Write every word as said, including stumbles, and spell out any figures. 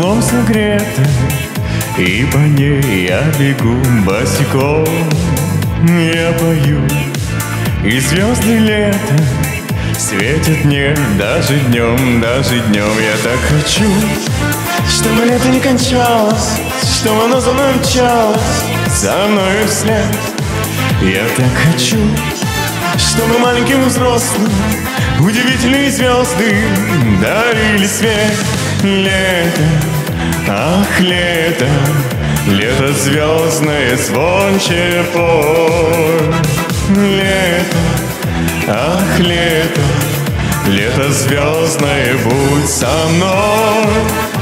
солнцем согрета, и по ней я бегу босиком. Я пою, и звезды лета светят мне даже днем, даже днем. Я так хочу, чтобы лето не кончалось, чтобы оно за мной мчалось, за мною вслед. Я так хочу, чтобы маленьким и взрослым удивительные звезды дарили свет. Лето, ах, лето, лето звездное, звонче пой. Лето, ах, лето, лето звездное, будь со мной.